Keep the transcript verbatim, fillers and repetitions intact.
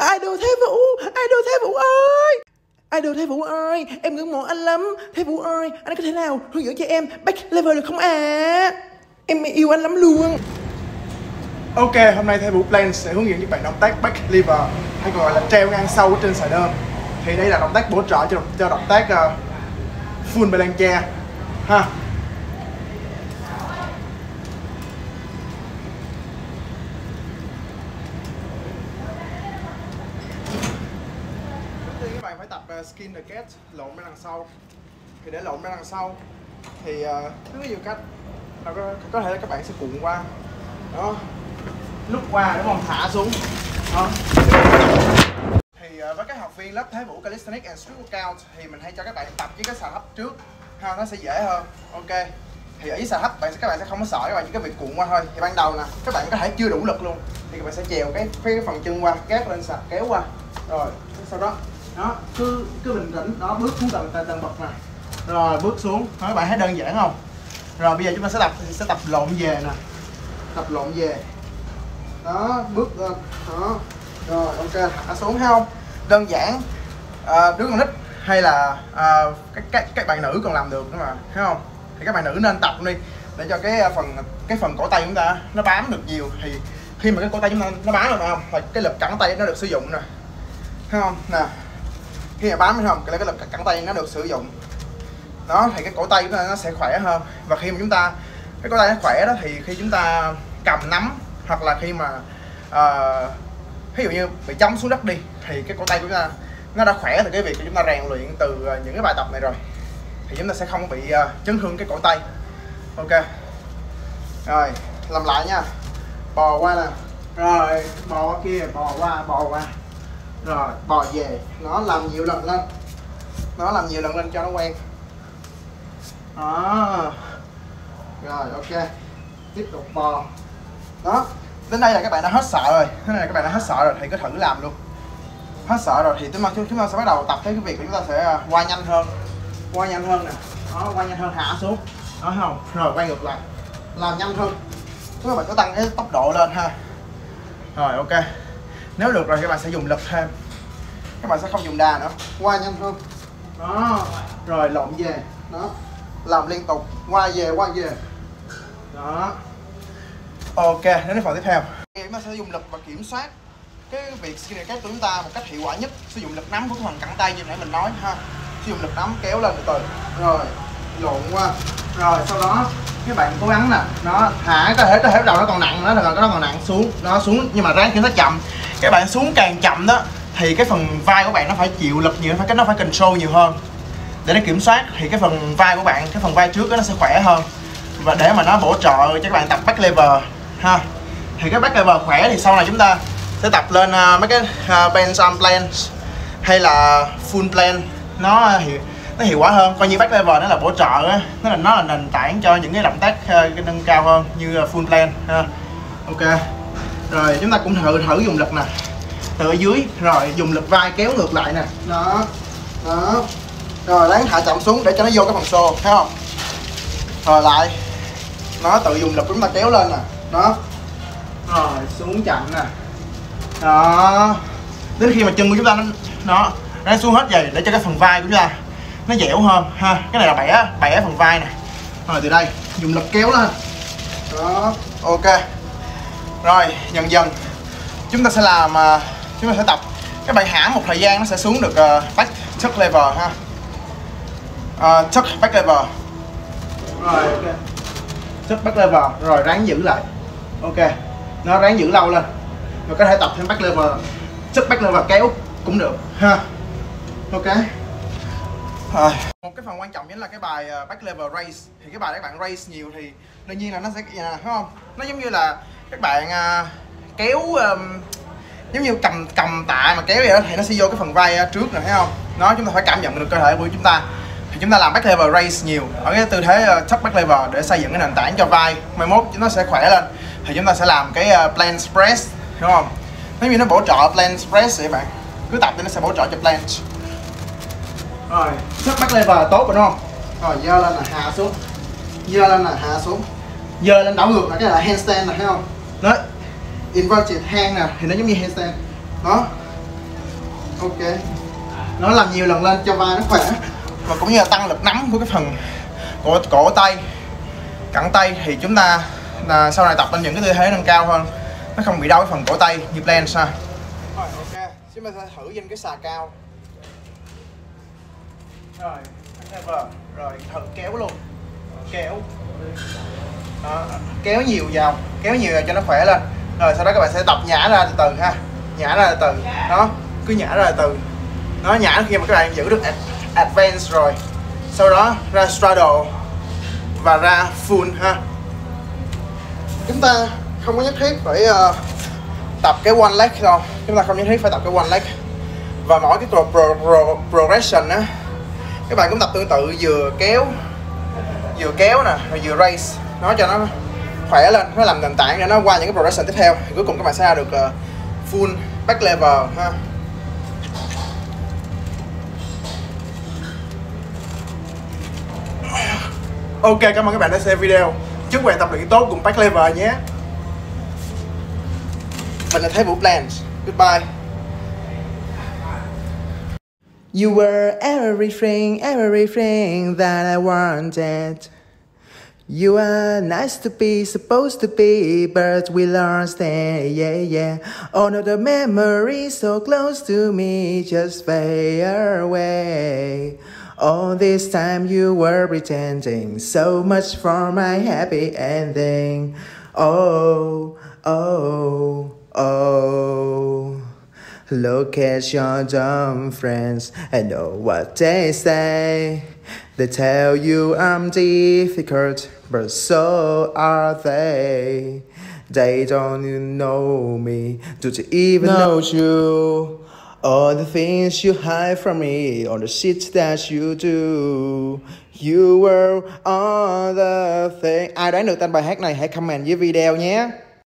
Idol Thế Vũ, Idol Thế Vũ ơi, Idol Thế Vũ ơi, em ngưỡng mộ anh lắm. Thế Vũ ơi, anh có thể nào hướng dẫn cho em back level được không à? Em yêu anh lắm luôn. Ok, hôm nay Thế Vũ Plan sẽ hướng dẫn các bạn động tác back lever hay còn gọi là treo ngang sâu ở trên sợi đơn. Thì đây là động tác bổ trợ cho, cho động tác uh, full plancha ha. Đầu tiên các bạn phải tập uh, skin the cat, lộn ra đằng sau. Thì để lộn ra đằng sau thì uh, có nhiều cách. Có, có thể là các bạn sẽ cuộn qua đó, lúc qua đúng không, thả xuống đó. Thì uh, với các học viên lớp Thế Vũ Calisthenics and Street Workout thì mình hay cho các bạn tập với cái xà hấp trước ha, nó sẽ dễ hơn. Ok, thì ở dưới xà hấp bạn các bạn sẽ không có sợ, các bạn chỉ có việc cuộn qua thôi. Thì ban đầu nè, các bạn có thể chưa đủ lực luôn thì các bạn sẽ chèo cái cái phần chân qua, gác lên sạp kéo qua, rồi sau đó đó cứ cứ bình tĩnh đó, bước xuống tầng tầng bậc nè, rồi bước xuống đó. Các bạn thấy đơn giản không? Rồi bây giờ chúng ta sẽ tập sẽ tập lộn về nè, tập lộn về đó, bước lên đó, rồi ok, thả xuống thấy không? Đơn giản. À, đứa con nít hay là à, các, các các bạn nữ còn làm được nữa mà, thấy không? Thì các bạn nữ nên tập đi để cho cái phần cái phần cổ tay chúng ta nó bám được nhiều. Thì khi mà cái cổ tay chúng ta nó bám được không, và cái lực cẳng tay nó được sử dụng nè, thấy không nè, khi mà bám thấy không, cái cái lực cẳng tay nó được sử dụng đó, thì cái cổ tay chúng ta nó sẽ khỏe hơn. Và khi mà chúng ta cái cổ tay nó khỏe đó thì khi chúng ta cầm nắm hoặc là khi mà uh, ví dụ như bị chống xuống đất đi thì cái cổ tay của chúng ta nó đã khỏe từ cái việc chúng ta rèn luyện từ những cái bài tập này rồi, thì chúng ta sẽ không bị uh, chấn thương cái cổ tay. Ok, rồi làm lại nha, bò qua nè, rồi bò qua kia, bò qua, bò qua, rồi bò về, nó làm nhiều lần lên, nó làm nhiều lần lên cho nó quen đó. Rồi ok, tiếp tục bò đó. Đến đây là các bạn đã hết sợ rồi, thế này là các bạn đã hết sợ rồi thì cứ thử làm luôn. Hết sợ rồi thì chúng ta chúng ta sẽ bắt đầu tập tới cái việc chúng ta sẽ qua nhanh hơn, qua nhanh hơn nè, đó, qua nhanh hơn, hạ xuống đó, thấy không? Rồi quay ngược lại, làm nhanh hơn, các bạn có tăng cái tốc độ lên ha. Rồi ok, nếu được rồi các bạn sẽ dùng lực thêm, các bạn sẽ không dùng đà nữa, qua nhanh hơn đó, rồi lộn về đó, làm liên tục, qua về qua về đó. Ok, đến phần tiếp theo chúng ta sẽ dùng lực và kiểm soát cái việc skin the cat của chúng ta một cách hiệu quả nhất. Sử dụng lực nắm của cái phần cẳng tay như nãy mình nói ha, sử dụng lực nắm kéo lên từ từ, rồi lộn qua, rồi sau đó các bạn cố gắng nè, nó thả, có thể có thể đầu nó còn nặng nữa, nó còn nặng xuống, nó xuống nhưng mà ráng kiểm soát chậm. Các bạn xuống càng chậm đó thì cái phần vai của bạn nó phải chịu lực nhiều, phải cái nó phải control nhiều hơn để nó kiểm soát, thì cái phần vai của bạn, cái phần vai trước đó nó sẽ khỏe hơn, và để mà nó bổ trợ cho các bạn tập back lever ha. Thì cái back lever khỏe thì sau này chúng ta sẽ tập lên uh, mấy cái uh, bench arm plank hay là full plank, nó hiệu nó hiệu quả hơn. Coi như back lever nó là bổ trợ á, nó là nó là nền tảng cho những cái động tác uh, nâng cao hơn như uh, full plank ha. Ok, rồi chúng ta cũng thử thử dùng lực nè, từ ở dưới, rồi dùng lực vai kéo ngược lại nè, đó đó, rồi ráng hạ chậm xuống để cho nó vô cái phần xô, thấy không? Rồi lại nó tự dùng lực chúng ta kéo lên nè, đó, rồi xuống chậm nè, đó, đến khi mà chân của chúng ta nó nó nó xuống hết vậy để cho cái phần vai của chúng ta nó dẻo hơn ha. Cái này là bẻ bẻ phần vai nè, rồi từ đây dùng lực kéo lên đó. Ok, rồi dần dần chúng ta sẽ làm uh, chúng ta sẽ tập, các bạn hãm một thời gian nó sẽ xuống được uh, back tuck lever ha, uh, tuck back lever, rồi ok, tuck back lever, rồi ráng giữ lại. Ok, nó ráng giữ lâu lên, rồi có thể tập thêm back lever, tuck back lever kéo cũng được ha. Ok, rồi một cái phần quan trọng chính là cái bài back lever raise. Thì cái bài các bạn raise nhiều thì đương nhiên là nó sẽ à, thấy không, nó giống như là các bạn uh, kéo um, giống như cầm cầm tạ mà kéo vậy đó, thì nó sẽ vô cái phần vai uh, trước này, thấy không? Nó chúng ta phải cảm nhận được cơ thể của chúng ta. Thì chúng ta làm back lever raise nhiều ở cái tư thế uh, tuck back lever để xây dựng cái nền tảng cho vai, mai mốt nó sẽ khỏe lên. Thì chúng ta sẽ làm cái uh, plank press, đúng không? Nếu như nó bổ trợ plank press thì các bạn cứ tập thì nó sẽ bổ trợ cho plank. Rồi tuck back lever tốt rồi đúng không? Rồi giơ lên là hạ xuống, giơ lên là hạ xuống, giơ lên đảo ngược là cái là handstand này, thấy không? Đấy, inverted hand nè thì nó giống như handstand đó. Ok. Nó làm nhiều lần lên cho vai nó khỏe. Và cũng như là tăng lực nắm của cái phần cổ, cổ tay, cẳng tay. Thì chúng ta là sau này tập lên những cái tư thế nâng cao hơn, nó không bị đau cái phần cổ tay như planche ha. Rồi ok, chúng ta sẽ thử trên cái xà cao. Rồi, lever. Rồi thử kéo luôn. Kéo. Đó, kéo nhiều vào, kéo nhiều vào cho nó khỏe lên. Rồi sau đó các bạn sẽ tập nhả ra từ từ ha. Nhả ra từ từ. Đó, cứ nhả ra từ từ. Nó nhả khi mà các bạn giữ được advance rồi. Sau đó ra straddle và ra full ha. Chúng ta không có nhất thiết phải uh, tập cái one leg đâu. Chúng ta không nhất thiết phải tập cái one leg. Và mỗi cái pro, pro, pro, progression á, các bạn cũng tập tương tự, vừa kéo vừa kéo nè, rồi vừa raise, nó cho nó khỏe lên, nó làm nền tảng để nó qua những cái progression tiếp theo. Thì cuối cùng các bạn sẽ ra được uh, full back lever ha. Ok, cảm ơn các bạn đã xem video. Chúc các bạn tập luyện tốt cùng back lever nhé. Mình là Thái Vũ Planche. Goodbye. You were everything, everything that I wanted. You are nice to be, supposed to be, but we lost it, yeah, yeah. All of the memories so close to me just fade away. All this time you were pretending so much for my happy ending. Oh, oh, oh. Look at your dumb friends, I know what they say. They tell you I'm difficult, but so are they. They don't even know me, do they even know you? All the things you hide from me, all the shit that you do. You were all the thing. Ai đoán được tên bài hát này hãy comment dưới video nhé.